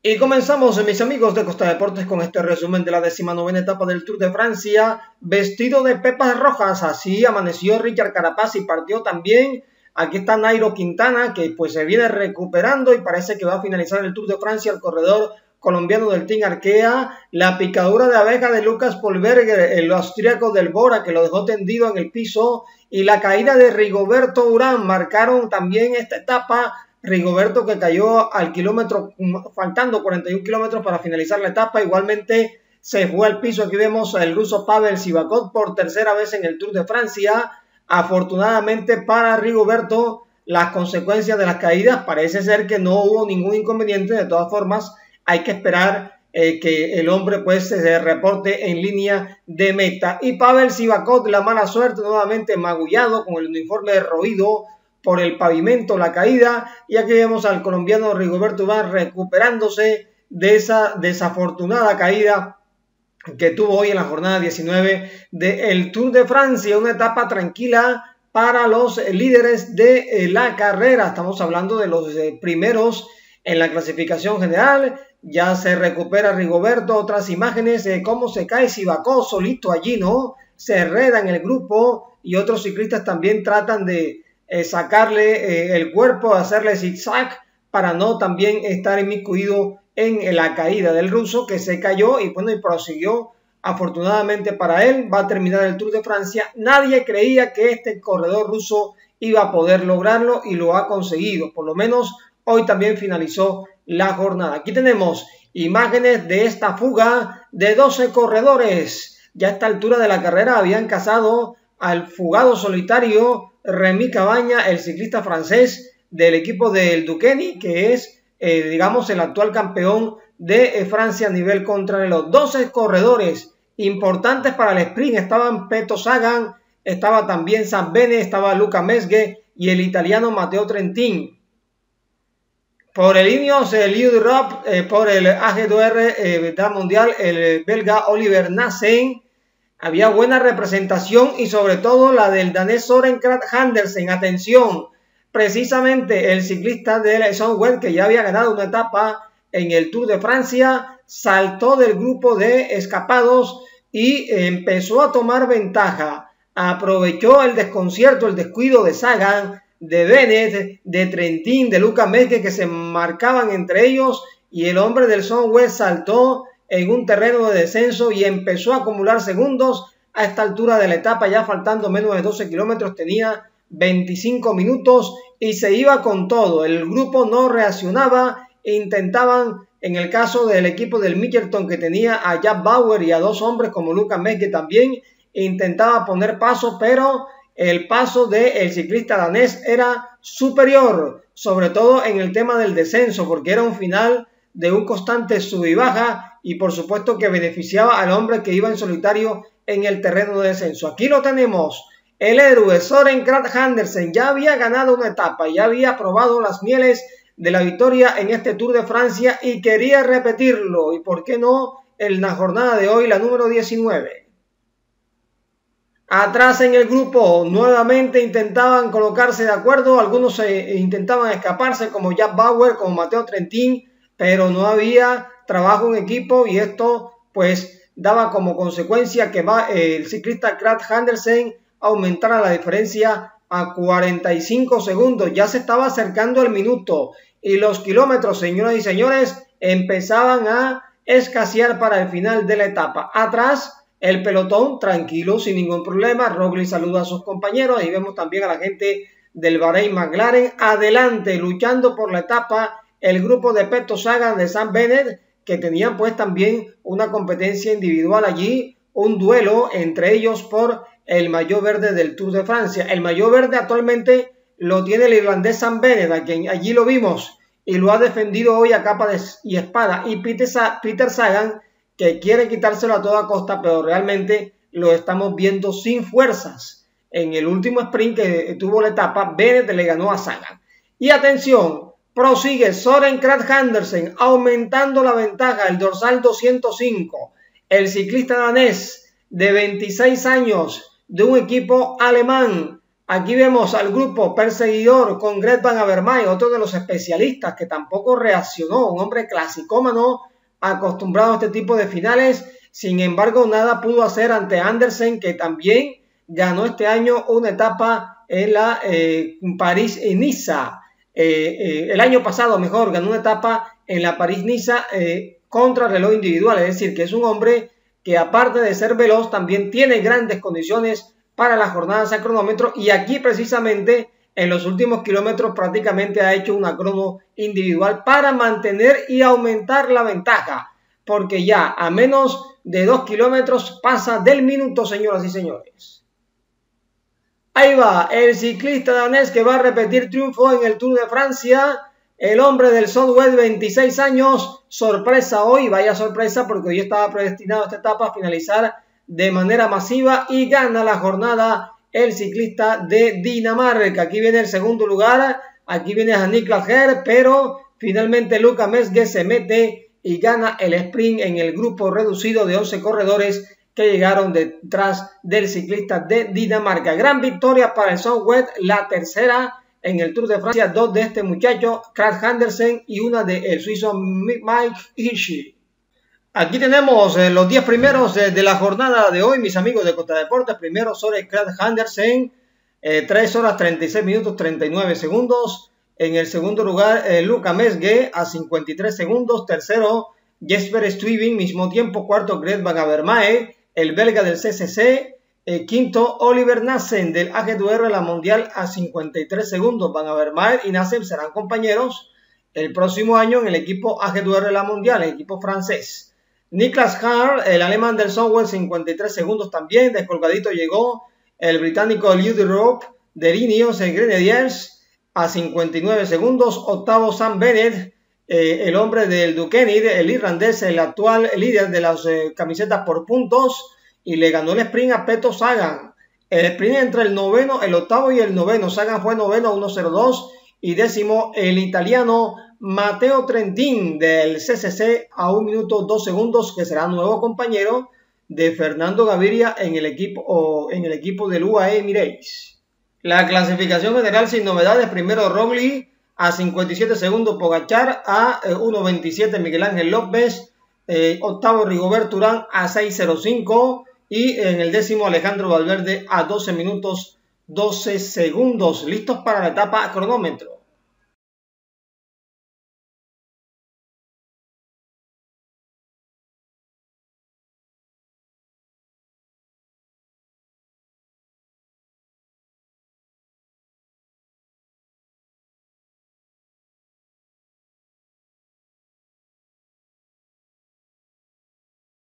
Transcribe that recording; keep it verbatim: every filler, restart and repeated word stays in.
Y comenzamos, mis amigos de Costa Deportes, con este resumen de la decimonovena etapa del Tour de Francia, vestido de pepas rojas. Así amaneció Richard Carapaz y partió también. Aquí está Nairo Quintana, que pues se viene recuperando y parece que va a finalizar el Tour de Francia el corredor colombiano del Team Arkea. La picadura de abeja de Lucas Polberger, el austríaco del Bora, que lo dejó tendido en el piso, y la caída de Rigoberto Urán marcaron también esta etapa. Rigoberto, que cayó al kilómetro, faltando cuarenta y un kilómetros para finalizar la etapa. Igualmente se fue al piso. Aquí vemos al ruso Pavel Sivakov por tercera vez en el Tour de Francia. Afortunadamente para Rigoberto, las consecuencias de las caídas parece ser que no hubo ningún inconveniente. De todas formas, hay que esperar eh, que el hombre pues se reporte en línea de meta. Y Pavel Sivakov, la mala suerte, nuevamente magullado con el uniforme roído por el pavimento, la caída. Y aquí vemos al colombiano Rigoberto Urán recuperándose de esa desafortunada caída que tuvo hoy en la jornada diecinueve del Tour de Francia. Una etapa tranquila para los líderes de la carrera. Estamos hablando de los primeros en la clasificación general. Ya se recupera Rigoberto. Otras imágenes de cómo se cae Sivakov solito allí, ¿no? Se enreda en el grupo y otros ciclistas también tratan de Eh, sacarle eh, el cuerpo, hacerle zigzag para no también estar inmiscuido en, en la caída del ruso, que se cayó y bueno, y prosiguió. Afortunadamente para él, va a terminar el Tour de Francia. Nadie creía que este corredor ruso iba a poder lograrlo y lo ha conseguido. Por lo menos hoy también finalizó la jornada. Aquí tenemos imágenes de esta fuga de doce corredores. Ya a esta altura de la carrera habían cazado al fugado solitario Remy Cabaña, el ciclista francés del equipo del Duqueni, que es, eh, digamos, el actual campeón de eh, Francia a nivel contrarreloj. doce corredores importantes para el sprint. Estaban Peto Sagan, estaba también Sam Bennett, estaba Luca Mesge y el italiano Matteo Trentin. Por el Ineos, el Europe, eh, por el A G dos R eh, Mundial, el belga Oliver Nassen. Había buena representación y sobre todo la del danés Søren Kragh Andersen. Atención, precisamente el ciclista del Sunweb, que ya había ganado una etapa en el Tour de Francia, saltó del grupo de escapados y empezó a tomar ventaja. Aprovechó el desconcierto, el descuido de Sagan, de Bennett, de Trentin, de Luca Mesge, que se marcaban entre ellos, y el hombre del Sunweb saltó en un terreno de descenso y empezó a acumular segundos. A esta altura de la etapa, ya faltando menos de doce kilómetros, tenía veinticinco minutos y se iba con todo. El grupo no reaccionaba e intentaban, en el caso del equipo del Mitchelton, que tenía a Jack Bauer y a dos hombres como Luca Mesge, también intentaba poner paso, pero el paso del ciclista danés era superior, sobre todo en el tema del descenso, porque era un final de un constante sub y baja, y por supuesto que beneficiaba al hombre que iba en solitario en el terreno de descenso. Aquí lo tenemos, el héroe Søren Kragh Andersen. Ya había ganado una etapa, ya había probado las mieles de la victoria en este Tour de Francia y quería repetirlo, y por qué no en la jornada de hoy, la número diecinueve. Atrás en el grupo nuevamente intentaban colocarse de acuerdo, algunos eh, intentaban escaparse como Jack Bauer, como Matteo Trentin, pero no había trabajo en equipo y esto pues daba como consecuencia que va, eh, el ciclista Kragh Andersen aumentara la diferencia a cuarenta y cinco segundos. Ya se estaba acercando el minuto y los kilómetros, señoras y señores, empezaban a escasear para el final de la etapa. Atrás el pelotón tranquilo, sin ningún problema. Roglic saluda a sus compañeros y vemos también a la gente del Bahrein McLaren. Adelante, luchando por la etapa, el grupo de Peto Sagan, de Sam Bennett, que tenían pues también una competencia individual allí, un duelo entre ellos por el maillot verde del Tour de Francia. El maillot verde actualmente lo tiene el irlandés Sam Bennett, a quien allí lo vimos y lo ha defendido hoy a capa de, y espada, y Peter, Sa Peter Sagan, que quiere quitárselo a toda costa, pero realmente lo estamos viendo sin fuerzas. En el último sprint que tuvo la etapa, Bennett le ganó a Sagan. Y atención, prosigue Søren Kragh Andersen aumentando la ventaja, el dorsal doscientos cinco. El ciclista danés de veintiséis años de un equipo alemán Aquí vemos al grupo perseguidor con Greg Van Avermaet, otro de los especialistas que tampoco reaccionó, un hombre clasicómano acostumbrado a este tipo de finales. Sin embargo, nada pudo hacer ante Andersen, que también ganó este año una etapa en la eh, París-Niza. Eh, eh, el año pasado, mejor, ganó una etapa en la París-Niza eh, contra reloj individual. Es decir, que es un hombre que aparte de ser veloz, también tiene grandes condiciones para las jornadas a cronómetro. Y aquí precisamente en los últimos kilómetros prácticamente ha hecho una crono individual para mantener y aumentar la ventaja. Porque ya a menos de dos kilómetros pasa del minuto, señoras y señores. Ahí va el ciclista danés que va a repetir triunfo en el Tour de Francia. El hombre del Southwest, veintiséis años, sorpresa hoy, vaya sorpresa porque hoy estaba predestinado a esta etapa a finalizar de manera masiva y gana la jornada el ciclista de Dinamarca. Aquí viene el segundo lugar, aquí viene a Niklas Her, pero finalmente Luka Mesge se mete y gana el sprint en el grupo reducido de once corredores que llegaron detrás del ciclista de Dinamarca. Gran victoria para el Southwest, la tercera en el Tour de Francia, dos de este muchacho, Kragh Andersen, y una del suizo Mike Hirschi. Aquí tenemos eh, los diez primeros eh, de la jornada de hoy, mis amigos de Costa Deportes. Primero sobre Kragh Andersen, eh, tres horas treinta y seis minutos treinta y nueve segundos. En el segundo lugar, eh, Luka Mesge a cincuenta y tres segundos. Tercero, Jesper Stuyven, mismo tiempo. Cuarto, Greg Van Avermaet, el belga del C C C. Eh, quinto, Oliver Nassen del A G dos R La Mundial a cincuenta y tres segundos. Van Avermaet y Nassen serán compañeros el próximo año en el equipo A G dos R La Mundial, el equipo francés. Niklas Haar, el alemán del Southwest, cincuenta y tres segundos también. Descolgadito llegó el británico Ludy Rope de Ineos Grenadiers a cincuenta y nueve segundos. Octavo, Sam Bennett, eh, el hombre del Duquesne, el irlandés, el actual líder de las eh, camisetas por puntos, y le ganó el sprint a Peter Sagan. El sprint entre el noveno, el octavo y el noveno. Sagan fue noveno, uno cero dos, y décimo el italiano Matteo Trentin del C C C a un minuto dos segundos, que será nuevo compañero de Fernando Gaviria en el equipo, o en el equipo del U A E Emirates. La clasificación general sin novedades: primero Roglic a cincuenta y siete segundos, Pogačar a eh, uno veintisiete, Miguel Ángel López, eh, octavo Rigoberto Urán a seis cero cinco, y en el décimo Alejandro Valverde a doce minutos doce segundos. Listos para la etapa a cronómetro.